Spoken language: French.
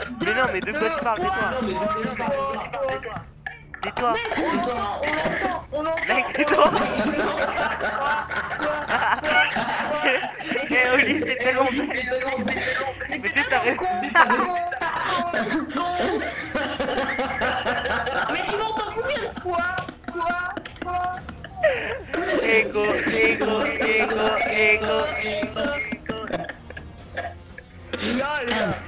Mais non, mais de quoi tu parles? Tais-toi. On l'entend. Mec, tais-toi. Eh, Oli, c'est tellement bête. Mais tu sais, t'as raison. Mais tu m'entends courir. Quoi? Égo. Lol.